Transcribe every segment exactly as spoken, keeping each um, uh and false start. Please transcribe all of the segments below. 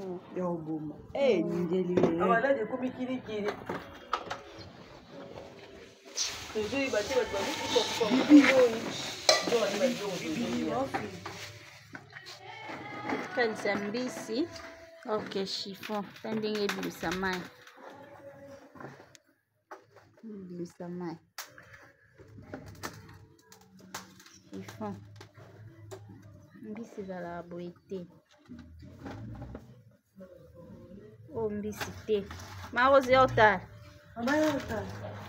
Yo bomo. Eh, ndeli. Awala de komi kiri kiri. Toujours il battait votre mamie pour kanisa mbisi. Ok, chiffon. Tendenge bisa mai. Bisa mai. Chiffon. Mbisi zala boite. Oh, mbisi te. Marozi yota. Amayota.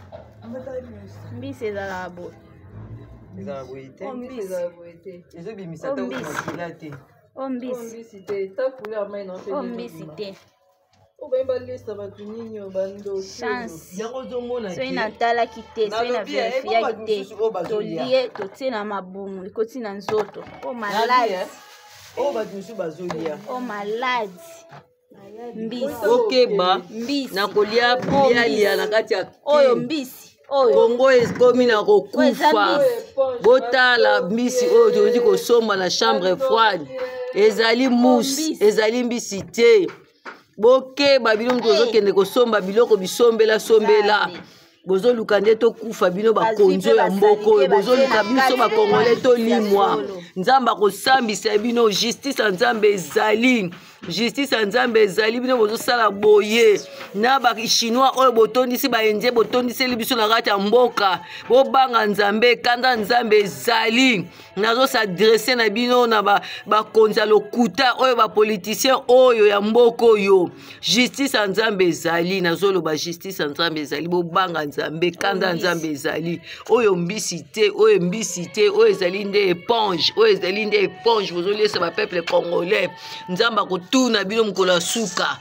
Mbisi zala boite. Ezala boite. Oh, mbisi ezala boite. Ezobimisa ta makila te. Oh, mbisi. Mbisi te. Ta couleur mai na pe. Oh, mbisi te. O ba ba lista ba tuninyo bando. Chance. Yango zomona So ina tala kite, so ina verifia kite. To lie, to tina mabumu, liko tina nzoto. Oh, malade. Oh, ba tunusu bazolia. Oh, malade. Mbisi. Okeba. Mbisi. Na kolia lia lia na kati ya. Oyo mbisi. Oyo. Kongo ekomi na kokufa. Botala mbisi oyo tozi kosomba na chambre froide. Ezali mousse, ezali mbisi te. Bokeba bino mtu ozokende kosomba biloko bisombela sombela. Bozo luka nde tokufa bino bakonzo ya mboko. Bozo luka biso bakongole tolimwa. Nzamba kosambisa bino justice nzambe ezali. Justice nzambe ezali bino bozo sala boye. Na ba chinois oyo botondisi ba indie botondisi biso na kati ya mboka. Bobanga nzambe kanda nzambe ezali. Nazo s'adresser na bino na ba bakonza lokuta oyo ba politicien oyo ya mboko yo. Justice nzambe ezali nazo loba justice nzambe ezali bobanga nzambe kanda nzambe ezali. Oyo mbisi te, oyo mbisi te, oyo ezali nde éponge, oyo ezali nde éponge bozo lesa ba peuple congolais. Nzamba kotuna bino mkola suka.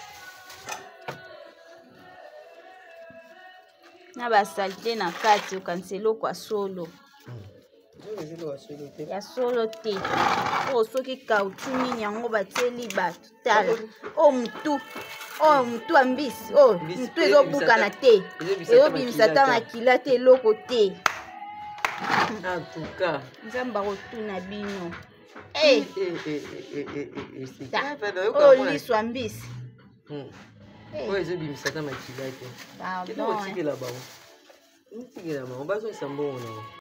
Na ba salte na kati okanselo kwa solo. Ya solo te. Oh, soki kautuni nyango bateli bato tala. Oh, mutu. Oh, mutu ambisi. Oh, mutu ezobuka na te. Ezobimisa ta makila te eloko te. En tout cas, nzamba kotuna bino. Eh. Eh eh eh eh eh. Oh, liswa mbisi. Oh, ezobimisa ta makila te. Pardon. Kilo tikela bango. Tikela bango bazo sambo ona.